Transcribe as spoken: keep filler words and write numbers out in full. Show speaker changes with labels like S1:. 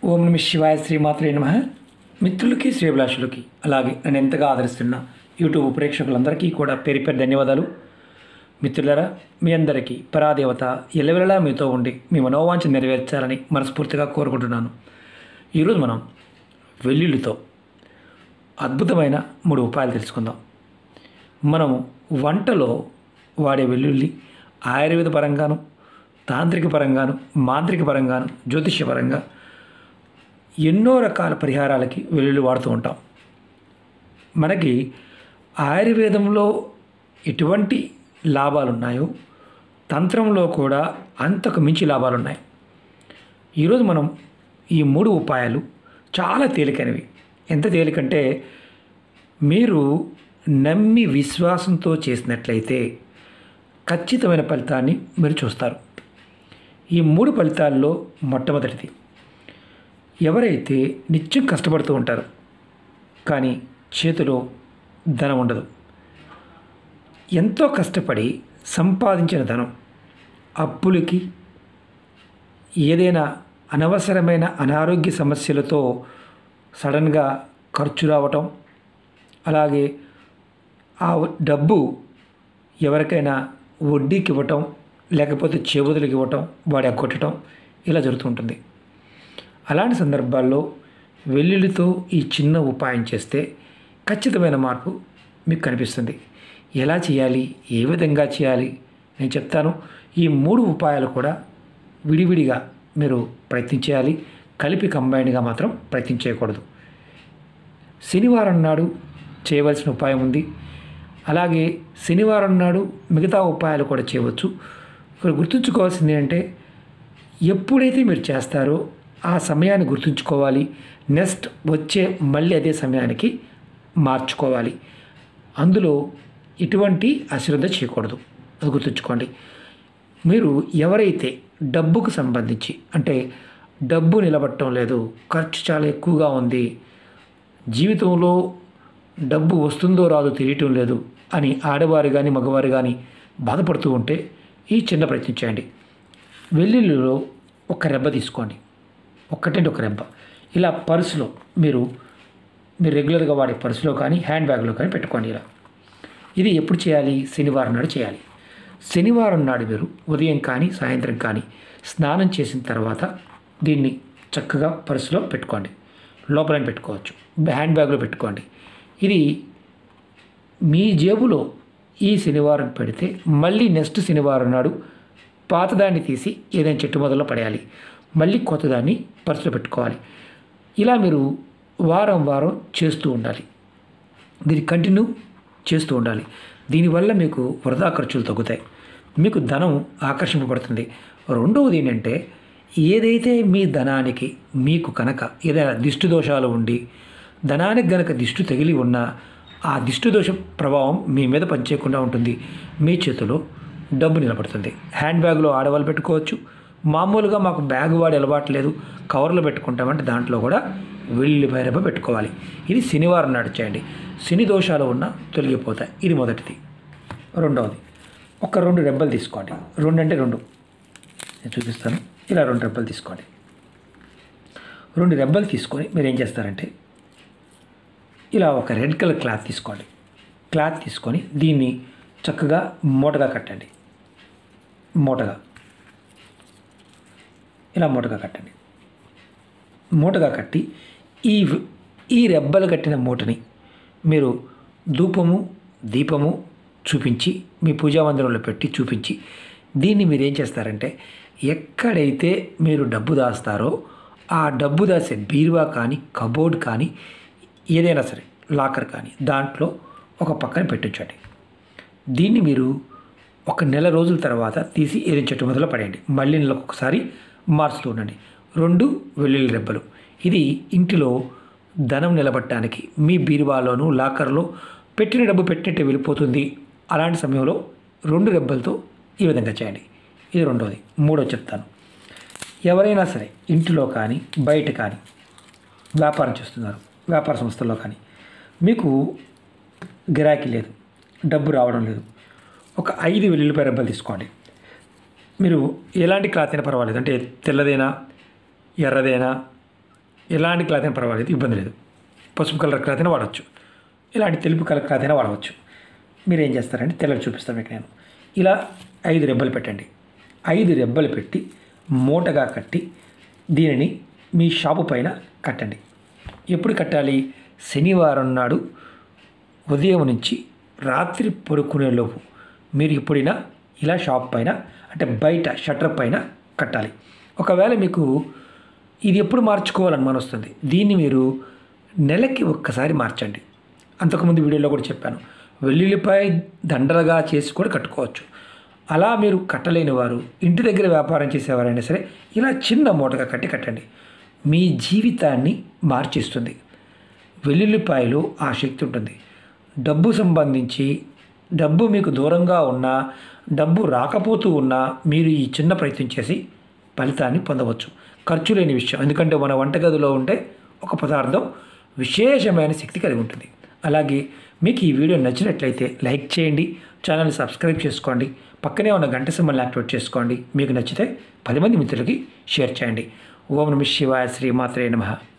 S1: ఓం నమ శివాయ శ్రీమాత్రే నమః. మిత్రులకి శ్రేభిలాషులకి అలాగే నన్ను ఎంతగా ఆదరిస్తున్న యూట్యూబ్ ప్రేక్షకులందరికీ కూడా పేరు పేరు ధన్యవాదాలు. మిత్రులారా, మీ అందరికీ పరాదేవత ఎల్లవెల్లలా మీతో ఉండి మీ మనోవాంఛ నెరవేర్చాలని మనస్ఫూర్తిగా కోరుకుంటున్నాను. ఈరోజు మనం వెల్లుల్లితో అద్భుతమైన మూడు ఉపాయాలు తెలుసుకుందాం. మనము వంటలో వాడే వెల్లుల్లి ఆయుర్వేద పరంగాను, తాంత్రిక పరంగాను, మాంత్రిక పరంగాను, జ్యోతిష్య పరంగా ఎన్నో రకాల పరిహారాలకి వెల్లుల్లి వాడుతూ ఉంటాం. మనకి ఆయుర్వేదంలో ఎటువంటి లాభాలు ఉన్నాయో తంత్రంలో కూడా అంతకు మించి లాభాలు ఉన్నాయి. ఈరోజు మనం ఈ మూడు ఉపాయాలు చాలా తేలికైనవి. ఎంత తేలికంటే మీరు నమ్మి విశ్వాసంతో చేసినట్లయితే ఖచ్చితమైన ఫలితాన్ని మీరు చూస్తారు. ఈ మూడు ఫలితాల్లో మొట్టమొదటిది, ఎవరైతే నిత్యం కష్టపడుతూ ఉంటారో కానీ చేతిలో ధనం ఉండదు, ఎంతో కష్టపడి సంపాదించిన ధనం అప్పులకి, ఏదైనా అనవసరమైన అనారోగ్య సమస్యలతో సడన్గా ఖర్చు రావటం, అలాగే ఆ డబ్బు ఎవరికైనా వడ్డీకి ఇవ్వటం, లేకపోతే చేబదులకు ఇవ్వటం, వాడి కొట్టడం, ఇలా జరుగుతుంటుంది. అలాంటి సందర్భాల్లో వెల్లుల్లితో ఈ చిన్న ఉపాయం చేస్తే ఖచ్చితమైన మార్పు మీకు కనిపిస్తుంది. ఎలా చేయాలి, ఏ విధంగా చేయాలి నేను చెప్తాను. ఈ మూడు ఉపాయాలు కూడా విడివిడిగా మీరు ప్రయత్నం చేయాలి, కలిపి కంబైన్డ్గా మాత్రం ప్రయత్నం చేయకూడదు. శనివారం నాడు చేయవలసిన ఉపాయం ఉంది, అలాగే శనివారం నాడు మిగతా ఉపాయాలు కూడా చేయవచ్చు. ఇక్కడ గుర్తుంచుకోవాల్సింది ఏంటంటే, ఎప్పుడైతే మీరు చేస్తారో ఆ సమయాన్ని గుర్తుంచుకోవాలి. నెక్స్ట్ వచ్చే మళ్ళీ అదే సమయానికి మార్చుకోవాలి. అందులో ఎటువంటి అశ్రద్ధ చేయకూడదు, అది గుర్తుంచుకోండి. మీరు ఎవరైతే డబ్బుకు సంబంధించి, అంటే డబ్బు నిలబడటం లేదు, ఖర్చు చాలా ఎక్కువగా ఉంది, జీవితంలో డబ్బు వస్తుందో రాదో తెలియటం లేదు అని ఆడవారు కానీ మగవారు కానీ బాధపడుతూ ఉంటే ఈ చిన్న ప్రయత్నం చేయండి. వెల్లుల్లిలో ఒక రెబ్బ తీసుకోండి, ఒక్కటంటే ఒక రెబ్బ. ఇలా పర్సులో మీరు మీరు రెగ్యులర్గా వాడే పర్సులో కానీ హ్యాండ్ బ్యాగ్లో కానీ పెట్టుకోండి. ఇలా ఇది ఎప్పుడు చేయాలి? శనివారం నాడు చేయాలి. శనివారం నాడు మీరు ఉదయం కానీ సాయంత్రం కానీ స్నానం చేసిన తర్వాత దీన్ని చక్కగా పర్సులో పెట్టుకోండి. లోపల పెట్టుకోవచ్చు, హ్యాండ్ బ్యాగ్లో పెట్టుకోండి. ఇది మీ జేబులో ఈ శనివారం పెడితే మళ్ళీ నెక్స్ట్ శనివారం నాడు పాతదాన్ని తీసి ఏదైనా చెట్టు మొదల్లో పడేయాలి, మళ్ళీ కొత్తదాన్ని పర్సులో పెట్టుకోవాలి. ఇలా మీరు వారం వారం చేస్తూ ఉండాలి. దీన్ని కంటిన్యూ చేస్తూ ఉండాలి. దీనివల్ల మీకు వృధా ఖర్చులు తగ్గుతాయి, మీకు ధనం ఆకర్షింపబడుతుంది. రెండవది ఏంటంటే, ఏదైతే మీ ధనానికి మీకు కనుక ఏదైనా దిష్టి దోషాలు ఉండి ధనానికి గనక దిష్టి తగిలి ఉన్నా ఆ దిష్టి దోష ప్రభావం మీ మీద పనిచేయకుండా ఉంటుంది. మీ చేతిలో డబ్బు నిలబడుతుంది. హ్యాండ్ బ్యాగ్లో ఆడవాళ్ళు పెట్టుకోవచ్చు. మామూలుగా మాకు బ్యాగ్ వాడి అలవాటు లేదు, కవర్లో పెట్టుకుంటామంటే దాంట్లో కూడా వెల్లుల్లిపాయ రెబ్బ పెట్టుకోవాలి. ఇది శనివారం నాడు చేయండి. శని దోషాలు ఉన్నా తొలగిపోతాయి. ఇది మొదటిది. రెండవది, ఒక రెండు రెబ్బలు తీసుకోండి. రెండు అంటే రెండు నేను చూపిస్తాను. ఇలా రెండు రెబ్బలు తీసుకోండి. రెండు రెబ్బలు తీసుకొని మీరు ఏం చేస్తారంటే, ఇలా ఒక రెడ్ కలర్ క్లాత్ తీసుకోండి. క్లాత్ తీసుకొని దీన్ని చక్కగా మూటగా కట్టండి. మూటగా ఇలా మూటగా కట్టండి. మూటగా కట్టి ఈ ఈ రెబ్బలు కట్టిన మూటని మీరు ధూపము దీపము చూపించి మీ పూజా మందిరంలో పెట్టి చూపించి దీన్ని మీరు ఏం చేస్తారంటే, ఎక్కడైతే మీరు డబ్బు దాస్తారో ఆ డబ్బు దాసే బీరువా కానీ కబోర్డ్ కానీ ఏదైనా సరే లాకర్ కానీ దాంట్లో ఒక పక్కన పెట్టించండి. దీన్ని మీరు ఒక నెల రోజుల తర్వాత తీసి ఏదైనా చెట్టు మొదలు పడేయండి. మళ్ళీ నెలకు ఒకసారి మార్చుతూ ఉండండి. రెండు వెల్లుల్లి రెబ్బలు. ఇది ఇంటిలో ధనం నిలబడటానికి మీ బీరువాలోను లాకర్లో పెట్టిన డబ్బు పెట్టినట్టే వెళ్ళిపోతుంది. అలాంటి సమయంలో రెండు రెబ్బలతో ఈ విధంగా చేయండి. ఇది రెండవది. మూడో చెప్తాను. ఎవరైనా సరే ఇంటిలో కానీ బయట కానీ వ్యాపారం చేస్తున్నారు, వ్యాపార సంస్థల్లో కానీ మీకు గిరాకీ లేదు, డబ్బు రావడం లేదు, ఒక ఐదు వెల్లుల్లిపాయ రెబ్బలు తీసుకోండి. మీరు ఎలాంటి క్లాత్ అయినా పర్వాలేదు, అంటే తెల్లదైనా ఎర్రదైనా ఎలాంటి క్లాత్ అయినా పర్వాలేదు, ఇబ్బంది లేదు. పసుపు కలర్ క్లాత్ అయినా వాడవచ్చు, ఇలాంటి తెలుపు కలర్ క్లాత్ అయినా వాడవచ్చు. మీరు ఏం చేస్తారంటే తెల్లలు చూపిస్తాను మీకు నేను. ఇలా ఐదు రెబ్బలు పెట్టండి. ఐదు రెబ్బలు పెట్టి మూటగా కట్టి దీనిని మీ షాపు పైన కట్టండి. ఎప్పుడు కట్టాలి? శనివారం నాడు ఉదయం నుంచి రాత్రి పడుకునేలోపు మీరు ఎప్పుడైనా ఇలా షాప్ పైన అంటే బయట షట్టర్ పైన కట్టాలి. ఒకవేళ మీకు ఇది ఎప్పుడు మార్చుకోవాలని మన వస్తుంది, దీన్ని మీరు నెలకి ఒక్కసారి మార్చండి. అంతకుముందు వీడియోలో కూడా చెప్పాను, వెల్లుల్లిపాయ దండలుగా చేసి కూడా కట్టుకోవచ్చు. అలా మీరు కట్టలేని వారు, ఇంటి దగ్గర వ్యాపారం చేసేవారైనా సరే ఇలా చిన్న మూటగా కట్టి కట్టండి. మీ జీవితాన్ని మార్చేస్తుంది. వెల్లుల్లిపాయలు ఆ శక్తి ఉంటుంది. డబ్బు సంబంధించి డబ్బు మీకు దూరంగా ఉన్నా, డబ్బు రాకపోతూ ఉన్నా మీరు ఈ చిన్న ప్రయత్నం చేసి ఫలితాన్ని పొందవచ్చు. ఖర్చు లేని విషయం, ఎందుకంటే మన వంటగదిలో ఉంటే ఒక పదార్థం విశేషమైన శక్తి కలిగి ఉంటుంది. అలాగే మీకు ఈ వీడియో నచ్చినట్లయితే లైక్ చేయండి, ఛానల్ని సబ్స్క్రైబ్ చేసుకోండి, పక్కనే ఉన్న గంట సింబల్ని యాక్టివేట్ చేసుకోండి. మీకు నచ్చితే పది మంది మిత్రులకి షేర్ చేయండి. ఓం నమః శివాయ, శ్రీమాత్రే నమః.